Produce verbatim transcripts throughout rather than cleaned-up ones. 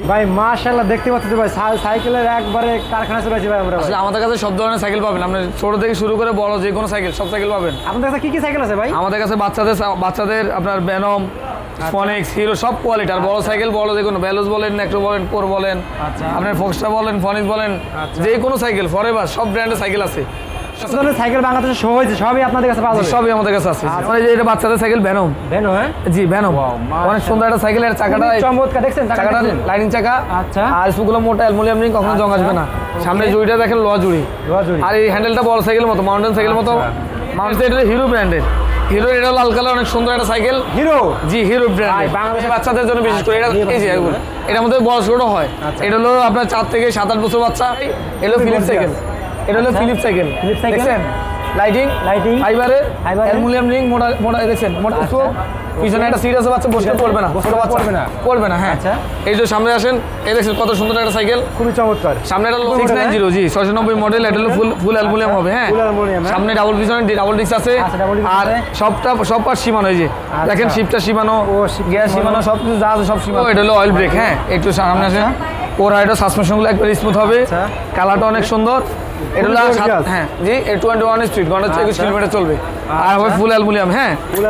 ভাই মাশাআল্লাহ দেখতে পাচ্ছি তো ভাই সাইকেলের একবারে কারখানা চলেছে ভাই আমরা। আসলে আমাদের কাছে সব ধরনের সাইকেল পাবেন, আপনি ছোট থেকে শুরু করে বড় যে কোনো সাইকেল সব সাইকেল পাবেন। আপনাদের কাছে কি কি সাইকেল আছে ভাই? আমাদের কাছে বাচ্চাদের বাচ্চাদের আপনার ভেনম, ফনিক্স, হিরো সব কোয়ালিটি। আর বড় সাইকেল বড় যে কোনো ভ্যালুস বলেন, নেক্সো বলেন, কোর বলেন, আপনার ফক্সটা বলেন, ফনিক্স বলেন, যে কোনো সাইকেল ফরএভার সব ব্র্যান্ডের সাইকেল আছে। সাইকেল বাংলাদেশে শো হয়েছে সবই আপনাদের কাছে পাওয়া যাবে? সবই আমাদের কাছে আছে। মানে যে এটা বাচ্চাদের সাইকেল ভেনম। ভেনম হ্যাঁ জি ভেনম অনেক সুন্দর একটা সাইকেলের চাকাটা চমৎকার, দেখছেন চাকাটা লাইনিং চাকা। আচ্ছা আর স্পুকগুলো মোটা অ্যালুমিনিয়াম রিং, কখনো জং আসবে না। সামনে জুড়িটা দেখেন লোহা জুড়ি, আর এই হ্যান্ডেলটা বড় সাইকেলের মতো, মাউন্টেন সাইকেলের মতো। মাউন্টেন এটা হিরো ব্র্যান্ডের। হিরো এটা লাল কালার অনেক সুন্দর একটা সাইকেল। হিরো জি হিরো ব্র্যান্ড বাংলাদেশের বাচ্চাদের জন্য বিশেষ করে। এটা এই যে এটার মধ্যে বড় ছোট হয়। এটা হলো আপনার চার থেকে সাত আট বছর বাচ্চা। এটা ফিলিপস সাইকেল, এটা হলো ফিলিপস সাইকেল। দেখছেন লাইটিং লাইটিং ফাইবারের অ্যালুমিনিয়াম রিং, মোটা মোটা দেখছেন মোটা স্পোক। পিছনে একটা সিট আছে, বাচ্চা বসে পড়বে না, ছোট বাচ্চা পড়বে না পড়বে না। হ্যাঁ এই যে সামনে আসেন, এই দেখছেন কত সুন্দর একটা সাইকেল, খুবই চমৎকার। সামনে এটা সিক্স নাইন জিরো জি ছয়শো নব্বই মডেল। এটা হলো ফুল ফুল অ্যালুমিনিয়াম হবে। হ্যাঁ সামনে ডাবল পিছনে ডাবল ডিস্ক আছে। আর সবটা সব পার্ট সীমানো, এই যে দেখেন শিপটা সীমানো, গ্যাস সীমানো, সব কিছু যা আছে সব সীমানো। এটা হলো অয়েল ব্রেক। হ্যাঁ একটু সামনে আসেন, ওর এটা সাসপেনশনগুলো একবার স্মুথ হবে, কালারটা অনেক সুন্দর। এটা হলো হ্যাঁ জি টোয়েন্টি ওয়ান স্পিড, ঘন্টা একুশ কিলোমিটার চলবে। আর হবে ফুল অ্যালুমিনিয়াম। হ্যাঁ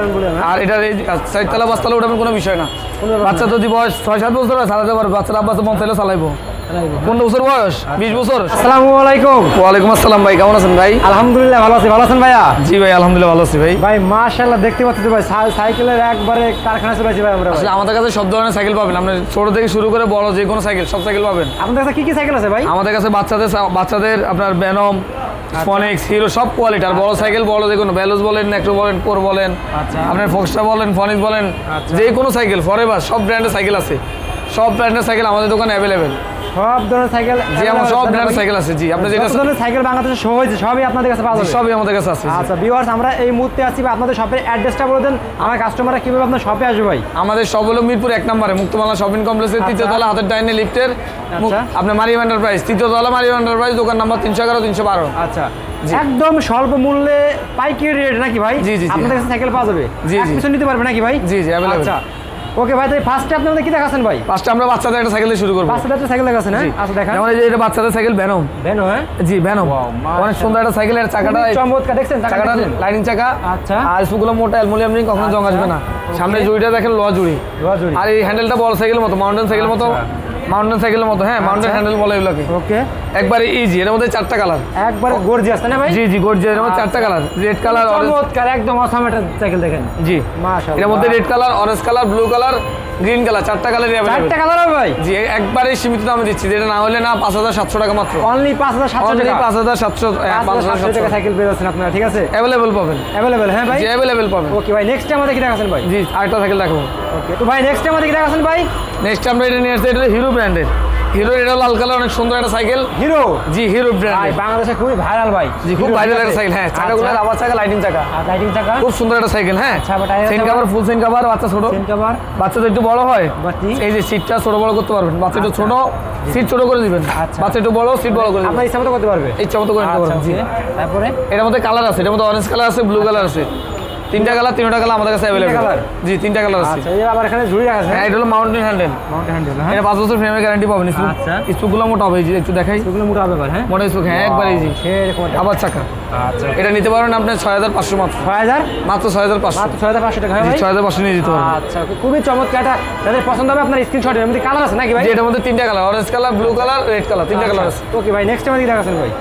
আর এটা চারতলা পাঁচতলা ওঠাবেন কোনো বিষয় না। বাচ্চা যদি বয়স ছয় সাত বছর হয় চালাতে পারবে, বাচ্চারা আব্বাস মন চাইলে চালাইবো। পনেরো বছর বয়স, বিশ বছর। আসসালামু আলাইকুম। ওয়ালাইকুম আসসালাম ভাই, কেমন আছেন ভাই? আলহামদুলিল্লাহ ভালো আছি, ভালো আছেন ভাইয়া? জি ভাই আলহামদুলিল্লাহ ভালো আছি ভাই। ভাই মাশাআল্লাহ দেখতে পাচ্ছি তো ভাই সাইকেলের একবারে কারখানা চলেছে ভাই আমরা। আসলে আমাদের কাছে সব ধরনের সাইকেল পাবেন, আপনি ছোট থেকে শুরু করে বড় যে কোনো সাইকেল সব সাইকেল পাবেন। আপনাদের কাছে কি কি সাইকেল আছে ভাই? আমাদের কাছে বাচ্চাদের বাচ্চাদের আপনার ভেনম, ফনিক্স, হিরো সব কোয়ালিটি। আর বড় সাইকেল বড় যে কোনো ভ্যালুস বলেন, নেক্সো বলেন, কোর বলেন, আপনার ফক্সটা বলেন, ফনিক্স বলেন, যে কোনো সাইকেল ফরএভার সব ব্র্যান্ডের সাইকেল আছে। সব ব্র্যান্ডের সাইকেল আমাদের দোকানে অ্যাভেলেবেল। সব ধরনের সাইকেল জি আমার সব ব্র্যান্ডের সাইকেল আছে। জি আপনি যেটা ধরনের সাইকেল বাংলাদেশে শো হয়েছে সবই আপনাদের কাছে পাওয়া যাবে? সবই আমাদের কাছে আছে। আচ্ছা ভিউয়ার্স, আমরা এই মুহূর্তে আছি, আপনাদের শপের অ্যাড্রেসটা বলে দেন, আমার কাস্টমাররা কিভাবে আপনার শপে আসবে ভাই? আমাদের শপ হলো মিরপুর এক নম্বরে মুক্তমালা শপিং কমপ্লেক্সের তৃতীয় তলা, হাতের ডাইনে লিফটের আপনার মারিয়াম এন্টারপ্রাইজ, তৃতীয় তলা মারিয়াম এন্টারপ্রাইজ, দোকান নাম্বার তিনশো এগারো তিনশো বারো। আচ্ছা একদম স্বল্প মূল্যে পাইকারি রেট নাকি ভাই? জি জি আপনাদের কাছে সাইকেল পাওয়া যাবে? জি জি কিছু নিতে পারবে নাকি ভাই? জি জি অ্যাভেলেবল। আচ্ছা ওকে ভাই, তাই ফার্স্টে আপনি আমাদের কি দেখাচ্ছেন ভাই? ফার্স্টে আমরা বাচ্চাদের একটা সাইকেল দিয়ে শুরু করব। বাচ্চাদের একটা সাইকেল দেখাচ্ছেন? হ্যাঁ আচ্ছা দেখান। যেমন এই যে এটা বাচ্চাদের সাইকেল ভেনম। ভেনম হ্যাঁ জি ভেনম অনেক সুন্দর একটা সাইকেলের চাকাটা চমৎকার, দেখছেন চাকাটা লাইনিং চাকা। আচ্ছা আর স্পুকগুলো মোটা অ্যালুমিনিয়াম রিং, কখনো জং আসবে না। সামনে জুড়িটা দেখেন লোহা জুড়ি, লোহা জুড়ি। আর এই হ্যান্ডেলটা বড় সাইকেলের মতো, মাউন্টেন সাইকেলের মতো, মাউন্টেন সাইকেলের মতো। হ্যাঁ মাউন্টেন হ্যান্ডেল বলে এগুলোকে। ওকে একবারে ইজি। এর মধ্যে চারটা কালার, একবারে গর্জিয়াস না ভাই? জি জি গর্জিয়াস। এর মধ্যে চারটা কালার, রেড কালার, অরেঞ্জ। চমৎকার একদম অসাম একটা সাইকেল দেখেন। জি মাশাআল্লাহ। এর মধ্যে red colour, orange colour, blue colour, green colour, চারটা কালার अवेलेबल। চারটা কালার হবে ভাই? জি একবারে সীমিত দামে দিচ্ছি, যেটা না হলে না পাঁচ হাজার সাতশো টাকা মাত্র। অনলি পাঁচ হাজার সাতশো টাকা? পাঁচ হাজার সাতশো টাকা সাইকেল পেয়ে যাচ্ছেন আপনারা, ঠিক আছে? अवेलेबल পাবেন। अवेलेबल হ্যাঁ ভাই? জি अवेलेबल পাবেন। ওকে ভাই নেক্সট আমাদের কি দেখাচ্ছেন ভাই? জি আরেকটা সাইকেল দেখাবো। ওকে তো ভাই নেক্সট আমাদের কি দেখাচ্ছেন ভাই? নেক্সট আমরা এটা নিয়ে আসছি, এটা হিরো ব্র্যান্ডের। হিরো এটা লাল কালার অনেক সুন্দর একটা সাইকেল। হিরো? জি হিরো ব্র্যান্ড ভাই বাংলাদেশে খুবই ভাইরাল ভাই। জি খুব ভাইরাল একটা সাইকেল। হ্যাঁ চাকাগুলো রাবার চাকা, লাইটিং চাকা। আর লাইটিং চাকা খুব খুব সুন্দর একটা সাইকেল। হ্যাঁ আচ্ছা but chain cover, full chain cover, বাচ্চা ছোট সেন কভার, বাচ্চা তো একটু বড় হয়, এই যে সিটটা ছোট বড় করতে পারবেন। বাচ্চা একটু ছোট, সিট ছোট করে দিবেন। বাচ্চা একটু বড়, সিট বড় করে দিবেন, আপনার ইচ্ছা মতো করতে পারবে, ইচ্ছা মতো করে নিতে পারবেন। জি তারপরে এর মধ্যে কালার আছে, এর মধ্যে অরেঞ্জ কালার আছে, ব্লু কালার আছে, তিনটা কালার, তিনটা কালার আমাদের কাছে अवेलेबल। জি তিনটা কালার আছে। আচ্ছা এই আবার এখানে ঝুড়ি আছে। হ্যাঁ এটা হলো মাউন্টেন হ্যান্ডেল। মাউন্টেন হ্যান্ডেল হ্যাঁ, এটা পাঁচ বছর ফ্রেমের গ্যারান্টি পাবেন। আচ্ছা স্পুকগুলো মোটা হবে, এই যে একটু দেখাই, এগুলো মোটা হবে ভাই? হ্যাঁ মোটা স্পুক। হ্যাঁ একবার ইজি। আবার চাকা। আচ্ছা এটা নিতে পারেন আপনি ছয় হাজার পাঁচশো মাত্র। ছয় হাজার মাত্র ছয় হাজার পাঁচশো মাত্র ছয় হাজার পাঁচশো টাকা ভাই? ছয় হাজার পাঁচশো নিয়ে দিতে পারবেন। আচ্ছা খুবই চমৎকার। এটা যাদের পছন্দ হবে আপনার স্ক্রিনশট, এর মধ্যে কালার আছে নাকি ভাই? জি এটার মধ্যে তিনটা colour, orange colour, blue colour, red colour, তিনটা কালার আছে। ওকে ভাই নেক্সট আমাদের কি দেখাচ্ছেন ভাই?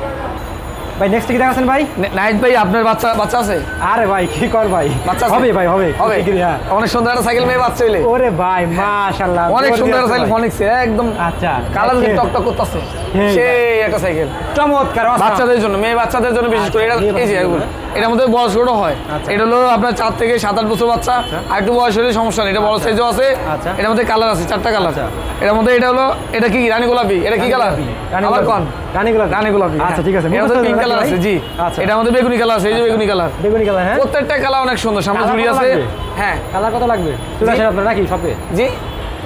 ভাই নেক্সট কি দেখাচ্ছেন ভাই? নাইট ভাই আপনার বাচ্চা বাচ্চা আছে? আরে ভাই কি কর ভাই, বাচ্চা হবে ভাই হবে হবে। হ্যাঁ অনেক সুন্দর একটা সাইকেল মেয়ে বাচ্চা হইলে। ওরে ভাই মাশাআল্লাহ অনেক সুন্দর একটা সাইকেল ফনিক্স একদম। আচ্ছা কালার দিয়ে টক টক করতেছে, সেই একটা সাইকেল চমৎকার বাচ্চাদের জন্য, মেয়ে বাচ্চাদের জন্য বিশেষ করে। এটা এই যে এগুলো এটার মধ্যে বড় ছোট হয়। এটা হলো আপনার চার থেকে সাত আট বছর বাচ্চা, আর একটু বয়স হলে সমস্যা নেই। এটা বড় সাইজও আছে। এটার মধ্যে কালার আছে, চারটা কালার। এটার মধ্যে এটা হলো, এটা কি রানী গোলাপি, এটা কি কালার? আবার কোন? রানী গোলাপি। রানী গোলাপি আচ্ছা ঠিক আছে। এর মধ্যে পিঙ্ক কালার আছে। জি এটার মধ্যে বেগুনি কালার আছে, এই যে বেগুনি কালার। বেগুনি কালার হ্যাঁ, প্রত্যেকটা কালার অনেক সুন্দর। সামনে ঝুড়ি আছে। হ্যাঁ কালার কত লাগবে? চলে আসেন আপনারা নাকি শপে? জি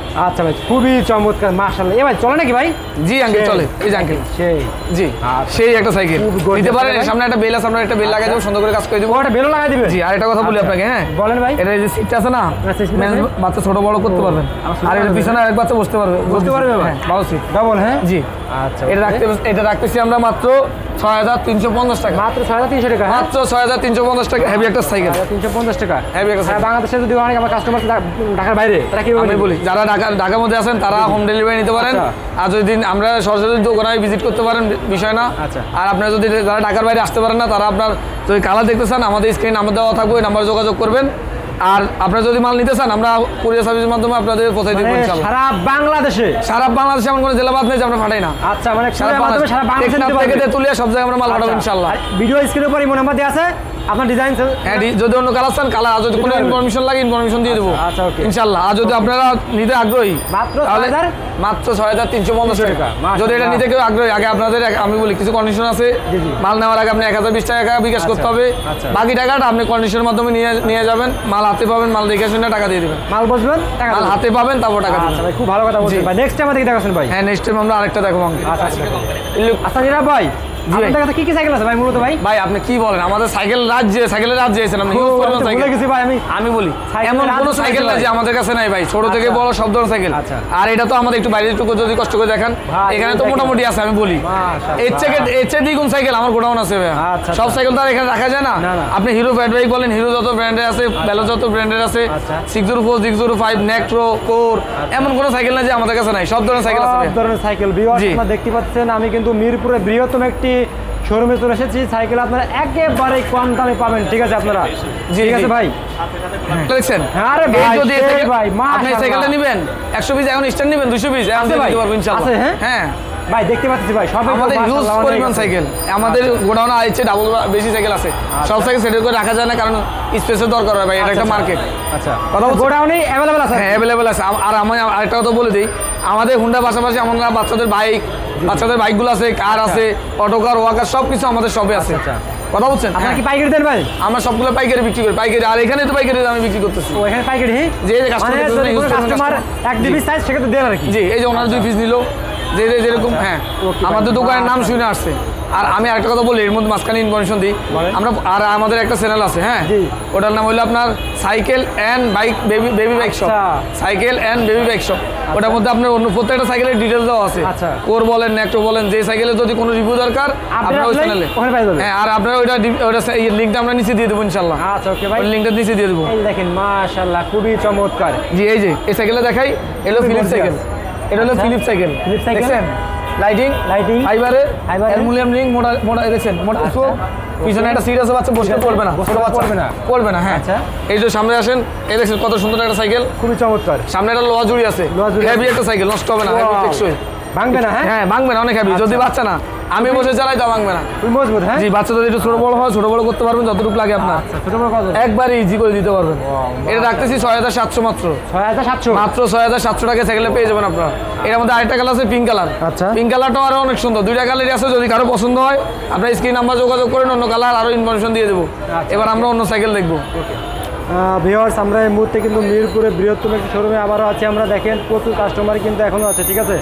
আচ্ছা ভাই, খুবই চমৎকার মাশাআল্লাহ। এ ভাই চলে নাকি ভাই? জি আঙ্কেল চলে, এই যে আঙ্কেল সেই জি সেই একটা সাইকেল নিতে পারেন। সামনে একটা বেল আছে, আমরা একটা বেল লাগাই দেবো, সুন্দর করে কাজ করে দেবো। ওটা বেলও লাগাই দিবে? জি। আর একটা কথা বলি আপনাকে, হ্যাঁ বলেন ভাই। এটা যে সিটটা আছে না, বাচ্চা ছোট বড় করতে পারবেন। আর এর পিছনে আরেক বাচ্চা বসতে পারবে, বসতে পারবে ভাই? ভালো সিট, ডাবল। হ্যাঁ জি। আচ্ছা, এটা রাখতে এটা রাখতেছি আমরা মাত্র ছয় হাজার তিনশো পঞ্চাশ টাকা। মাত্র ছয় হাজার তিনশো টাকা? মাত্র ছয় হাজার তিনশো পঞ্চাশ টাকা। হেভি একটা সাইকেল, তিনশো পঞ্চাশ টাকা হেভি একটা সাইকেল। বাংলাদেশে যদি অনেক আমার কাস্টমার ঢাকার বাইরে, তারা কি আমি বলি যারা ঢাকা ঢাকার মধ্যে আছেন তারা হোম ডেলিভারি নিতে পারেন। আর যদি আমরা সরাসরি দোকানে ভিজিট করতে পারেন, বিষয় না। আচ্ছা। আর আপনারা যদি যারা ঢাকার বাইরে আসতে পারেন না, তারা আপনার যদি কালার দেখতে চান, আমাদের স্ক্রিন নাম্বার দেওয়া থাকবে, ওই নাম্বারে যোগাযোগ করবেন। আর আপনারা যদি মাল নিতে চান, আমরা কুরিয়ার সার্ভিসের মাধ্যমে আপনাদের পৌঁছে দিব ইনশাআল্লাহ। সারা বাংলাদেশে? সারা বাংলাদেশে এমন কোনো জেলা বাদ নেই যে আমরা পাঠাই না। আচ্ছা, মানে সারা বাংলাদেশে সারা বাংলাদেশে থেকে তুলিয়া সব জায়গায় আমরা মাল পাঠাবো ইনশাআল্লাহ। ভিডিও স্ক্রিনের উপর ইমো নাম্বার দেওয়া আছে, আপনার ডিজাইন। হ্যাঁ, যদি অন্য কালার চান কালার, আর যদি কোনো ইনফরমেশন লাগে ইনফরমেশন দিয়ে দেবো ইনশাআল্লাহ। আর যদি আপনারা নিতে আগ্রহী, তাহলে মাত্র ছয় হাজার তিনশো পঞ্চাশ টাকা। যদি এটা নিতে কেউ আগ্রহী, আগে আপনাদের আমি বলি কিছু কন্ডিশন আছে। মাল নেওয়ার আগে আপনি এক হাজার বিশ টাকা বিকাশ করতে হবে। বাকি টাকাটা আপনি কন্ডিশনের মাধ্যমে নিয়ে নিয়ে যাবেন, মাল হাতে পাবেন, মাল দেখে শুনে টাকা দিয়ে দেবেন। মাল বসবেন, মাল হাতে পাবেন, তারপর টাকা দিবেন। খুব ভালো কথা বলছেন ভাই। নেক্সট টাইম আমাদের দেখাচ্ছেন ভাই? হ্যাঁ, নেক্সট টাইম আমরা আরেকটা দেখাবো। আচ্ছা আচ্ছা নিরাপ ভাই, আপনাদের কাছে কি কি সাইকেল আছে ভাই মূলত? ভাই ভাই আপনি কি বলেন, আমাদের সাইকেল রাজ্যে সাইকেলের রাজ্যে আছেন আপনি। ইউজ করবেন সাইকেল, ভুলে গেছি ভাই আমি। আমি বলি এমন কোনো সাইকেল নাই যে আমাদের কাছে নাই ভাই, ছোট থেকে বড় সব ধরনের সাইকেল। আর এটা তো আমাদের একটু বাইরে একটু যদি কষ্ট করে দেখেন, এখানে তো মোটামুটি আছে। আমি বলি এর থেকে এর চেয়ে দ্বিগুণ সাইকেল আমার গোডাউন আছে ভাই। সব সাইকেল তো আর এখানে রাখা যায় না। আপনি হিরো ব্যাট বাইক বলেন, হিরো যত ব্র্যান্ডের আছে, বেলো যত ব্র্যান্ডের আছে, six zero four six zero five নেক্ট্রো কোর, এমন কোনো সাইকেল নাই যে আমাদের কাছে নাই। সব ধরনের সাইকেল আছে, সব ধরনের সাইকেল। ভিউয়ার্স আপনারা দেখতে পাচ্ছেন, আমি কিন্তু মিরপুরে বৃহত্তম একটি শোরুমে চলে এসেছি। সাইকেল আপনারা একেবারে কম দামে পাবেন, ঠিক আছে আপনারা? ঠিক আছে ভাই, দেখছেন? আরে ভাই যদি ভাই আপনি সাইকেলটা নেবেন একশো পিস, এখন স্ট্যান্ড নেবেন দুইশো পিস, এখন দিতে পারবো ইনশাআল্লাহ। হ্যাঁ ভাই দেখতে পাচ্ছি ভাই, সব আমাদের হিউজ পরিমাণ সাইকেল। আমাদের গোডাউনে আছে ডাবল বেশি সাইকেল আছে। সব সাইকেল সেটেল করে রাখা যায় না, কারণ স্পেসের দরকার হয় ভাই। এটা একটা মার্কেট। আচ্ছা, কথা গোডাউনে अवेलेबल আছে? হ্যাঁ अवेलेबल আছে। আর আমি আরেকটা কথা বলে দিই, আমাদের হুন্ডা পাশাপাশি আমরা বাচ্চাদের বাইক বাচ্চাদের বাইকগুলো আছে, কার আছে, অটো কার, ওয়াকার সব কিছু আমাদের সবে আছে। কথা বলছেন? আপনারা কি পাইকারি দেন ভাই? আমরা সবগুলো পাইকারি বিক্রি করি, পাইকারি। আর এখানে তো পাইকারি দামে বিক্রি করতেছি। ও এখানে পাইকারি? যে যে কাস্টমার এক ডিবি সাইজ সেটা দেন আর কি। জি, এই যে ওনার দুই পিস নিল, যে যেরকম। হ্যাঁ, আমাদের দোকানের নাম শুনে আসছে। আর আমি আরেকটা কথা বলি, এর মধ্যে মাঝখানে ইনফরমেশন দিই আমরা। আর আমাদের একটা চ্যানেল আছে, হ্যাঁ, ওটার নাম হলো আপনার cycle and bike baby baby bike shop. Cycle and baby bike shop. ওটার মধ্যে আপনার অন্য প্রত্যেকটা সাইকেলের ডিটেলস দেওয়া আছে। কোর বলেন, নেক্টো বলেন, যে সাইকেলের যদি কোনো রিভিউ দরকার আপনারা ওই চ্যানেলে। হ্যাঁ, আর আপনারা ওইটা ওইটা লিঙ্কটা আমরা নিচে দিয়ে দেবো ইনশাআল্লাহ। আচ্ছা ওকে ভাই, লিঙ্কটা নিচে দিয়ে দেবো। এই দেখেন মাশাআল্লাহ, খুবই চমৎকার। জি, এই যে এই সাইকেলটা দেখাই, এলো ফিলিপ সাইকেল। এটা হলো ফিলিপ সাইকেল। ফিলিপ সাইকেল দেখছেন? লাইটিং লাইটিং ফাইবারের অ্যালুমিনিয়াম রিং, মোটা মোটা দেখছেন, মোটা উঁচু। পিছনে একটা সিট আছে, বাচ্চা বসতে পড়বে না, ছোট বাচ্চা পড়বে না পড়বে না। হ্যাঁ, এই যে সামনে আসেন, এই দেখছেন কত সুন্দর একটা সাইকেল, খুবই চমৎকার। সামনে একটা লোহা জুড়ি আছে, হেভি একটা সাইকেল, নষ্ট হবে না, হেভি টেকসই, ভাঙবে না। হ্যাঁ ভাঙবে না, অনেক হেভি। যদি বাচ্চা না আমি বসে চালাই তা ভাঙবে না, মজবুত। হ্যাঁ জি, বাচ্চা যদি একটু ছোট বড় হয় ছোট বড় করতে পারবেন, যতটুকু লাগে আপনার একবারে ইজি করে দিতে পারবেন। এটা রাখতেছি ছয় হাজার সাতশো মাত্র। ছয় হাজার সাতশো মাত্র ছয় হাজার সাতশো টাকা সাইকেলে পেয়ে যাবেন আপনারা। এর মধ্যে আরেকটা কালার আছে পিঙ্ক কালার। আচ্ছা, পিঙ্ক কালারটাও আরো অনেক সুন্দর। দুইটা কালারই আছে, যদি কারো পছন্দ হয় আপনার স্ক্রিন নাম্বার যোগাযোগ করেন, অন্য কালার আরো ইনফরমেশন দিয়ে দেবো। এবার আমরা অন্য সাইকেল দেখবো। ভিউয়ার্স, আমরা এই মুহূর্তে কিন্তু মিরপুরে বৃহত্তম একটি শোরুমে আবারও আছে। আমরা দেখেন প্রচুর কাস্টমার কিন্তু এখনো আছে, ঠিক আছে?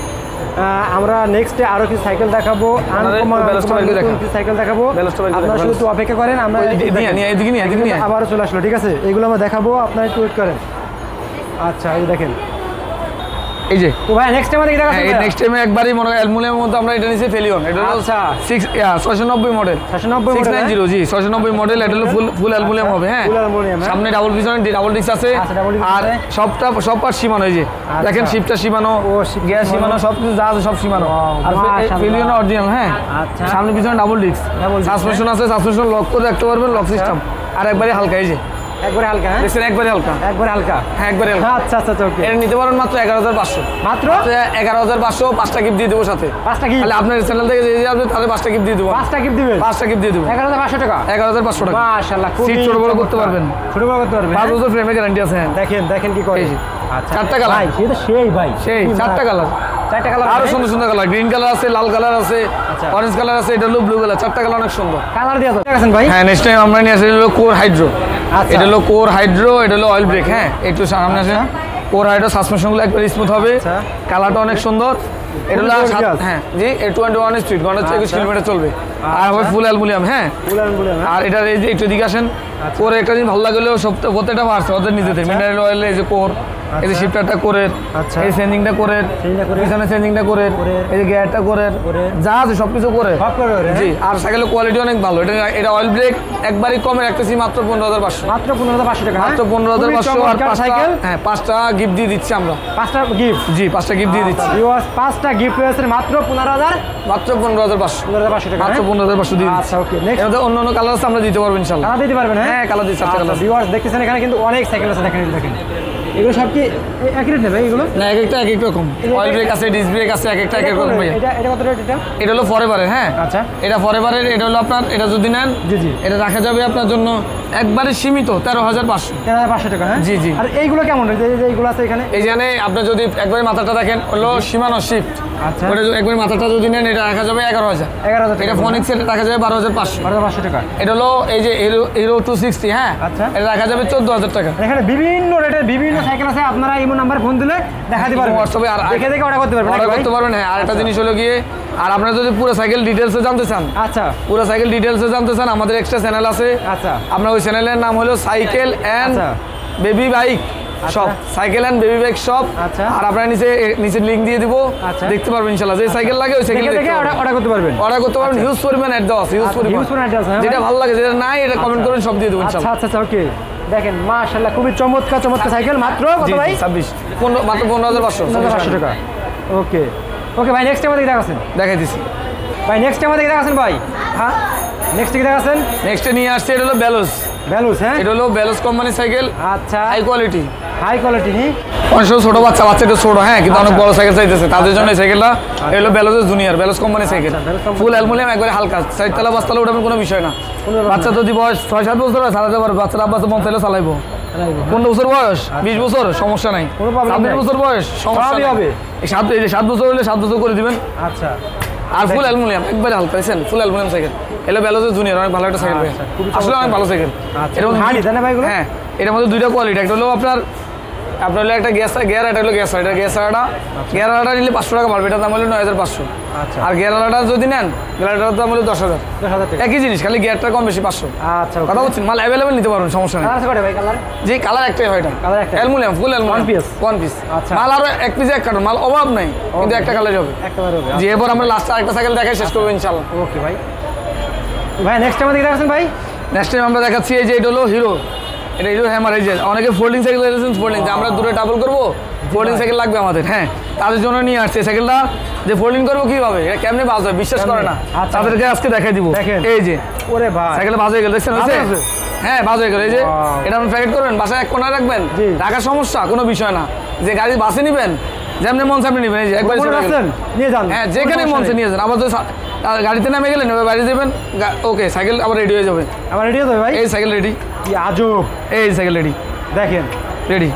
আমরা নেক্সটে আরো কিছু সাইকেল দেখাবো, সাইকেল দেখাবো। আপনারা শুধু অপেক্ষা করেন, আমরা আবারও চলে আসলো, ঠিক আছে? এগুলো আমরা দেখাবো, আপনারা একটু ওয়েট করেন। আচ্ছা, এই দেখেন, এই যে তো ভাই নেক্সট টাইম দেখি দেখা এই নেক্সট টাইমে একবারই মনে হয় অ্যালুমিনিয়ামের মধ্যে আমরা এটা নিচে ফেলিয়ন। এটা হলো আচ্ছা ছয় ছয়শো নব্বই মডেল, ছয়শো নব্বই মডেল, জি ছয়শো নব্বই মডেল। এটা হলো ফুল ফুল অ্যালুমিনিয়াম হবে। হ্যাঁ, সামনে ডাবল পিছনে ডাবল ডিস্ক আছে। আর সবটা সব পার্ট সীমানো। এই যে দেখেন শিপটা সীমানো, গিয়ার সীমানো, সব কিছু যা আছে সব সীমানো। আর ফেলিয়ন অরিজিনাল। হ্যাঁ, সামনে পিছনে ডাবল ডিস্ক, সাসপেনশন আছে, সাসপেনশন লক করে রাখতে পারবেন, লক সিস্টেম। আর একবারে হালকা, এই যে একবারে হালকা। হ্যাঁ, দেখছেন একবারে হালকা, একবারে হালকা। হ্যাঁ, একবারে হালকা। আচ্ছা আচ্ছা ওকে, এটা নিতে পারেন মাত্র এগারো হাজার পাঁচশো। মাত্র এগারো হাজার পাঁচশো। পাঁচটা গিফট দিয়ে দেবো সাথে। পাঁচটা গিফট? তাহলে আপনার চ্যানেল থেকে যে যাবে তাহলে পাঁচটা গিফট দিয়ে দেবো। পাঁচটা গিফট দিবেন? পাঁচটা গিফট দিয়ে দেবো। এগারো হাজার পাঁচশো টাকা। এগারো হাজার পাঁচশো টাকা। মাশাআল্লাহ, সিট ছোট বড় করতে পারবেন, ছোট বড় করতে পারবেন। পাঁচ বছর ফ্রেমে গ্যারান্টি আছে। দেখেন দেখেন কি করে। আচ্ছা, চারটা কালার ভাই, সেটা সেই ভাই, সেই চারটা কালার, চারটা কালার আরো সুন্দর সুন্দর কালার। গ্রিন কালার আছে, লাল কালার আছে, অরেঞ্জ কালার আছে, এটা হলো ব্লু কালার। চারটা কালার অনেক সুন্দর কালার দিয়ে আছে ভাই। হ্যাঁ, নেক্সট টাইম আমরা নিয়ে আসি হলো কোর হাইড্রো। এটা হলো কোর হাইড্রো, এটা হলো অয়েল ব্রেক। হ্যাঁ, একটু সামনে আসেন। কোর হাইড্রো সাসপেনশনগুলো একবার স্মুথ হবে, কালারটা অনেক সুন্দর। এটা হলো হ্যাঁ জি টোয়েন্টি ওয়ান স্পিড ঘন্টা একুশ কিলোমিটার চলবে, আর হবে ফুল অ্যালুমিনিয়াম। হ্যাঁ আর এটার এই যে একটু দিকে আসেন, কোর একটা দিন ভালো লাগলেও সব প্রত্যেকটা পার্টস ওদের নিজেদের মিনারেল অয়েল, এই যে কোর, এই যে শিফটারটা কোরের, এই চেঞ্জিংটা কোরের, পিছনে চেঞ্জিংটা কোরের, এই যে গিয়ারটা কোরের, যা আছে সবকিছু করে জি। আর সাইকেলের কোয়ালিটি অনেক ভালো। এটা এটা অয়েল ব্রেক একবারই কমে রাখতেছি মাত্র পনেরো হাজার পাঁচশো, মাত্র পনেরো হাজার পাঁচশো টাকা, মাত্র পনেরো হাজার পাঁচশো। আর পাঁচটা হ্যাঁ পাঁচটা গিফট দিয়ে দিচ্ছি আমরা, পাঁচটা গিফট জি পাঁচটা গিফট দিয়ে দিচ্ছি। পাঁচটা গিফট রয়েছে মাত্র পনেরো হাজার, মাত্র পনেরো হাজার পাঁচশো, পনেরো হাজার পাঁচশো টাকা, মাত্র পনেরো হাজার পাঁচশো দিয়ে দিচ্ছি। আচ্ছা ওকে, নেক্সট অন্য অন্য কালার আছে আমরা দিতে পারবো ইনশাআল্লাহ। কালার দিতে পারবেন? হ্যাঁ কালার দিচ্ছি, চারটা কালার। ভিউয়ার্স দেখতেছেন এখানে কিন্তু অনেক সাইকেল আছে, দেখেন দেখেন এগুলো সব কি একই রেট নেবে এগুলো? না এক একটা এক এক রকম, অয়েল ব্রেক আছে, ডিস্ক ব্রেক আছে, এক একটা এক এক রকম ভাই। এটা এটা কত রেট? এটা এটা হলো ফরএভারের। হ্যাঁ আচ্ছা, এটা ফরএভারের। এটা হলো আপনার, এটা যদি নেন জি জি এটা রাখা যাবে আপনার জন্য একবারে সীমিত তেরো হাজার পাঁচশো, তেরো হাজার পাঁচশো টাকা। হ্যাঁ জি জি। আর এইগুলো কেমন রেট? এই যে এইগুলো আছে এখানে, এইখানে আপনি যদি একবারে মাথাটা দেখেন হলো সীমানো শিফট, আচ্ছা ওটা একবারে মাথাটা যদি নেন এটা রাখা যাবে এগারো হাজার, এগারো হাজার এটা ফোনিক্স এর রাখা যাবে বারো হাজার পাঁচশো, বারো হাজার পাঁচশো টাকা। এটা হলো এই যে হিরো হিরো টু সিক্সটি। হ্যাঁ আচ্ছা, এটা রাখা যাবে চোদ্দ হাজার টাকা। এখানে বিভিন্ন রেটের বিভিন্ন সাইকেল আছে, আপনারা ইমো নাম্বার ফোন দিলে দেখাতে পারবেন, হোয়াটসঅ্যাপে আর দেখে দেখে অর্ডার করতে পারবেন, অর্ডার করতে পারবেন। হ্যাঁ আর একটা জিনিস হলো গিয়ে, আর আপনারা যদি পুরো সাইকেল ডিটেলসে জানতে চান, আচ্ছা পুরো সাইকেল ডিটেলসে জানতে চান, আমাদের এক্সট্রা চ্যানেল আছে। আচ্ছা, আপনার ওই চ্যানেলের নাম হলো cycle and baby bike shop, cycle and baby bike shop. আচ্ছা, আর আপনারা নিচে নিচে লিংক দিয়ে দিব, দেখতে পারবেন ইনশাআল্লাহ। যে সাইকেল লাগে ওই সাইকেল দেখে অর্ডার করতে পারবেন, অর্ডার করতে পারবেন। হিউজ পরিমাণ অ্যাড দেওয়া আছে, হিউজ পরিমাণ, যেটা ভালো লাগে, যেটা নাই এটা কমেন্ট করুন, সব দিয়ে দেবো ইনশাআল্লাহ। আচ্ছা আচ্ছা ওকে, দেখেন মাশাআল্লাহ খুবই চমৎকার চমৎকার সাইকেল, মাত্র কত ভাই? ছাব্বিশ, পনেরো, মাত্র পনেরো হাজার পাঁচশো পাঁচশো টাকা। ওকে ওকে ভাই, নেক্সট আমাদের দেখাচ্ছেন, দেখাই দিচ্ছি ভাই নেক্সট আমাদের দেখাচ্ছেন ভাই। হ্যাঁ নেক্সট কি দেখাচ্ছেন? নেক্সটে নিয়ে আসছে এটা হলো বেলোস। বেলোস, হ্যাঁ এটা হলো বেলোস কোম্পানির সাইকেল, আচ্ছা হাই কোয়ালিটি, হাই কোয়ালিটি। অনেক ছোট বাচ্চা, বাচ্চা একটু ছোট, হ্যাঁ কিন্তু অনেক বড় সাইকেল চাইতেছে, তাদের জন্য এই সাইকেলটা। এটা হলো বেলোসের জুনিয়র, বেলোস কোম্পানির সাইকেল, ফুল অ্যালুমিনিয়াম, একবারে হালকা, চারতলা পাঁচতলা ওঠাবেন কোনো বিষয় না। বাচ্চা যদি বয়স ছয় সাত বছর হয় চালাতে পারবে, বাচ্চারা আব্বাস মন চাইলে চালাইবো। পনেরো বছর বয়স, বিশ বছর সমস্যা নাই, ছাব্বিশ বছর বয়স সমস্যা হবে, সাত এই যে সাত বছর হলে সাত বছর করে দিবেন। আচ্ছা, আর ফুল অ্যালুমিনিয়াম, একবারে হালকা, দেখছেন ফুল অ্যালুমিনিয়াম সাইকেল। এলো বেলোসের জুনিয়র, অনেক ভালো একটা সাইকেল, আসলে অনেক ভালো সাইকেল। হ্যাঁ এটার মধ্যে দুইটা কোয়ালিটি, একটা হলো আপনার আপনার হলো একটা গ্যাস গিয়ার, এটা হলো গ্যাস এটা গ্যাস আলাটা, গিয়ার আলাটা নিলে পাঁচশো টাকা পারবে, এটার দাম হলো নয় হাজার পাঁচশো। আর গিয়ার আলাটা যদি নেন, গিয়ারটার দাম হলো দশ হাজার, একই জিনিস, খালি গিয়ারটা কম বেশি পাঁচশো। আচ্ছা কথা বলছেন, মাল অ্যাভেলেবেল নিতে পারবেন, সমস্যা নেই। জি কালার একটাই হয়, এটা aluminium, full aluminium, one piece মাল, আরো এক পিস এক কার্টন মাল, অভাব নাই, কিন্তু একটা কালারই হবে। জি এরপর আমরা লাস্ট আরেকটা সাইকেল দেখাই শেষ করবো ইনশাআল্লাহ। ওকে ভাই, ভাই নেক্সট আমাদের দেখাচ্ছেন ভাই। নেক্সট টাইম আমরা দেখাচ্ছি এই যে এটা হলো হিরো, এটা হিরো হ্যামার। এই যে অনেকে ফোল্ডিং সাইকেল দেখেছেন, ফোল্ডিং আমরা দূরে ডাবল করবো, ফোল্ডিং সাইকেল লাগবে আমাদের, হ্যাঁ তাদের জন্য নিয়ে আসছে সাইকেলটা। যে ফোল্ডিং করবো কিভাবে, এটা কেমনে বাজ হয় বিশ্বাস করে না, তাদেরকে আজকে দেখাই দিব। এই যে ওরে ভাই সাইকেলটা বাজ হয়ে গেল, দেখছেন হ্যাঁ বাজ হয়ে গেল। এই যে এটা আপনি প্যাকেট করবেন, বাসায় এক কোণায় রাখবেন, রাখার সমস্যা কোনো বিষয় না, যে গাড়ি বাসে নিবেন যেমনি মন চাপে নিবেন, এই যে একবার নিয়ে যান, হ্যাঁ যেখানে মনসে নিয়ে যান। আবার যদি গাড়িতে নামে গেলেন এবার বাড়ি দেবেন, ওকে সাইকেল আবার রেডি হয়ে যাবে, আবার রেডি হয়ে যাবে ভাই। এই সাইকেল রেডি, কি আজব, এই সাইকেল রেডি, দেখেন রেডি,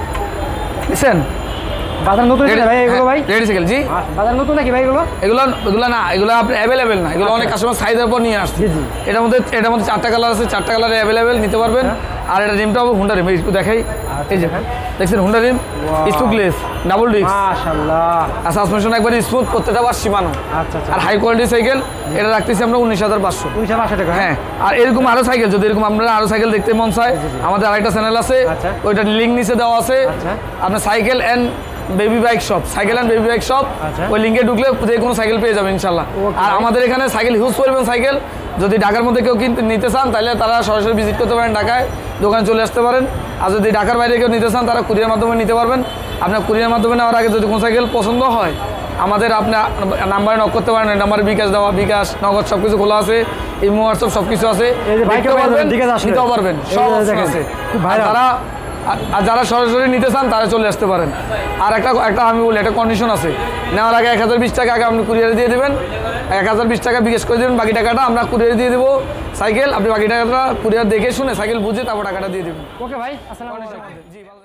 বুঝছেন বাজার নতুন ভাই এগুলো ভাই, রেডি সাইকেল। জি বাজার নতুন নাকি ভাই এগুলো? এগুলো এগুলো না, এগুলো আপনি অ্যাভেলেবেল না, এগুলো অনেক কাস্টমার সাইজের পর নিয়ে আসছে। এটার মধ্যে এটার মধ্যে চারটা কালার আছে, চারটা কালারে অ্যাভেলেবেল নিতে পারবেন। আর এটা রিমটা হবে হুন্ডা রিম, একটু দেখাই, এই যে দেখছেন Honda rim, spokeless, double disc, মাশাআল্লাহ, আর সাসপেনশন একবারে স্মুথ, প্রত্যেকটা বার সীমানো। আচ্ছা আচ্ছা, আর হাই কোয়ালিটি সাইকেল, এটা রাখতেছি আমরা উনিশ হাজার পাঁচশো, উনিশ হাজার পাঁচশো টাকা। হ্যাঁ আর এরকম আরো সাইকেল, যদি এরকম আপনারা আরো সাইকেল দেখতে মন চায়, আমাদের আরেকটা চ্যানেল আছে, ওইটার লিঙ্ক নিচে দেওয়া আছে, আপনার cycle and baby bike shop, cycle and baby bike shop, ওই লিঙ্কে ঢুকলে যে কোনো সাইকেল পেয়ে যাবেন ইনশাল্লাহ। আর আমাদের এখানে সাইকেল হিউজ পরিমাণ সাইকেল, যদি ঢাকার মধ্যে কেউ কিনতে নিতে চান তাহলে তারা সরাসরি ভিজিট করতে পারেন, ঢাকায় দোকানে চলে আসতে পারেন। আর যদি ঢাকার বাইরে কেউ নিতে চান তারা কুরিয়ার মাধ্যমে নিতে পারবেন। আপনার কুরিয়ার মাধ্যমে নেওয়ার আগে যদি কোনো সাইকেল পছন্দ হয়, আমাদের আপনার নাম্বারে নক করতে পারেন, নাম্বারে বিকাশ দেওয়া, বিকাশ নগদ সব কিছু খোলা আছে, ইমো হোয়াটসঅ্যাপ সব কিছু আছে, নিতেও পারবেন, সব আছে। তারা আর যারা সরাসরি নিতে চান তারা চলে আসতে পারেন। আর একটা একটা আমি বলি, একটা কন্ডিশন আছে, নেওয়ার আগে এক হাজার বিশ টাকা আগে আপনি কুরিয়ারে দিয়ে দেবেন, এক হাজার বিশ টাকা বিকাশ করে দেবেন, বাকি টাকাটা আমরা কুরিয়ারে দিয়ে দেবো সাইকেল, আপনি বাকি টাকাটা কুরিয়ার দেখে শুনে সাইকেল বুঝে তারপর টাকাটা দিয়ে দেবেন। ওকে ভাই, আসসালামু আলাইকুম। জি।